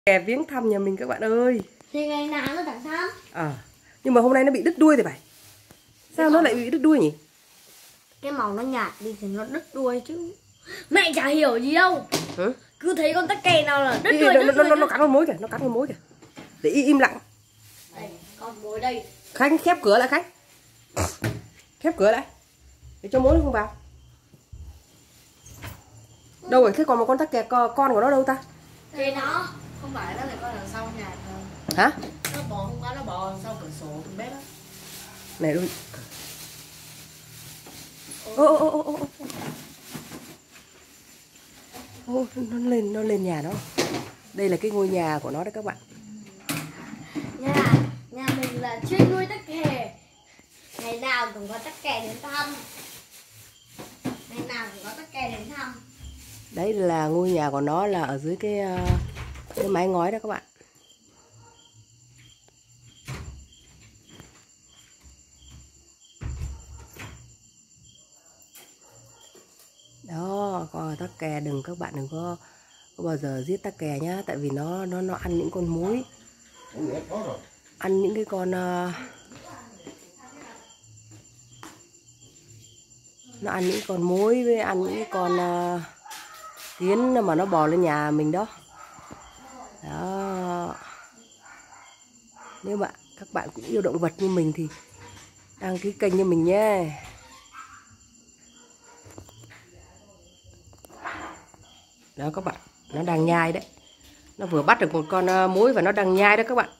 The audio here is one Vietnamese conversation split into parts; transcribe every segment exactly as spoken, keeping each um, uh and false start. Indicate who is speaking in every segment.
Speaker 1: Kè viếng thăm nhà mình các bạn ơi.
Speaker 2: Thì ngày nào nó chẳng thăm.
Speaker 1: À, nhưng mà hôm nay nó bị đứt đuôi thì phải. Sao nó lại bị đứt đuôi nhỉ?
Speaker 2: Cái màu nó nhạt đi thì nó đứt đuôi chứ. Mẹ chả hiểu gì đâu.
Speaker 1: Hả?
Speaker 2: Cứ thấy con tắc kè nào là đứt
Speaker 1: Ý,
Speaker 2: đuôi,
Speaker 1: nó,
Speaker 2: đứt
Speaker 1: nó,
Speaker 2: đuôi.
Speaker 1: nó, nó cắn con mối kìa, nó cắn con mối kìa. Để im lặng.
Speaker 2: Đây, con mối đây.
Speaker 1: Khánh khép cửa lại Khánh. Khép cửa lại. Để cho mối nó không vào. Đâu rồi? Thế còn một con tắc kè con của nó đâu ta?
Speaker 2: Thì nó không phải nó lại con đằng sau nhà thôi.
Speaker 1: Hả?
Speaker 2: Nó bò hôm qua nó bò đằng sau cửa sổ bên bếp á.
Speaker 1: Này đôi. Ô ô ô ô ô. Ô, nó lên nó lên nhà nó. Đây là cái ngôi nhà của nó đấy các bạn.
Speaker 2: Nhà nhà mình là chuyên nuôi tắc kè. Ngày nào cũng có tắc kè đến thăm. Ngày nào cũng có tắc kè đến thăm.
Speaker 1: Đấy là ngôi nhà của nó là ở dưới cái cái mái ngói đó các bạn. Đó, còn tắc kè đừng các bạn đừng có, có bao giờ giết tắc kè nhá, tại vì nó nó nó ăn những con mối, ăn những cái con uh, nó ăn những con mối với ăn những cái con uh, kiến mà nó bò lên nhà mình đó. Đó. Nếu bạn các bạn cũng yêu động vật như mình thì đăng ký kênh cho mình nhé. Đó các bạn, nó đang nhai đấy. Nó vừa bắt được một con mối và nó đang nhai đó các bạn.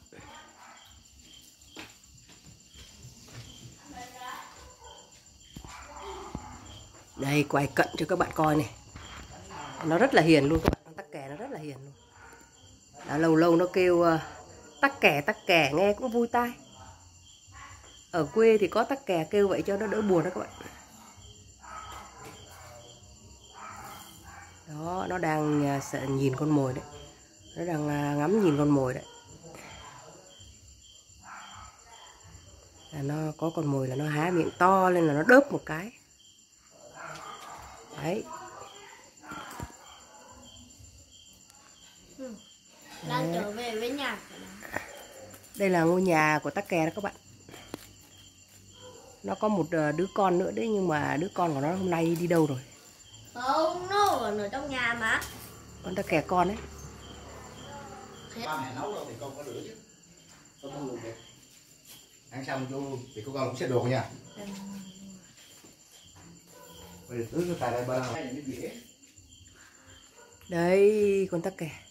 Speaker 1: Đây, quay cận cho các bạn coi này. Nó rất là hiền luôn các bạn, con tắc kè nó rất là hiền luôn. Đó, lâu lâu nó kêu uh, tắc kè tắc kè nghe cũng vui tai. Ở quê thì có tắc kè kêu vậy cho nó đỡ buồn đó các bạn. Đó, nó đang uh, nhìn con mồi đấy. Nó đang uh, ngắm nhìn con mồi đấy. Là nó có con mồi là nó há miệng to lên là nó đớp một cái. Đấy.
Speaker 2: Ừ. Đang trở về với nhà.
Speaker 1: Đây là ngôi nhà của tắc kè đó các bạn. Nó có một đứa con nữa đấy, nhưng mà đứa con của nó hôm nay đi đâu rồi?
Speaker 2: Không, nó ở trong nhà mà.
Speaker 1: Con tắc kè con đấy.
Speaker 3: Ba mẹ nấu đâu thì con có rửa chứ. Con không được. Ăn xong vô thì cô con cũng sẽ đồ nha. Bây giờ tưới cái tài đây ba này dễ.
Speaker 1: Đây con tắc kè.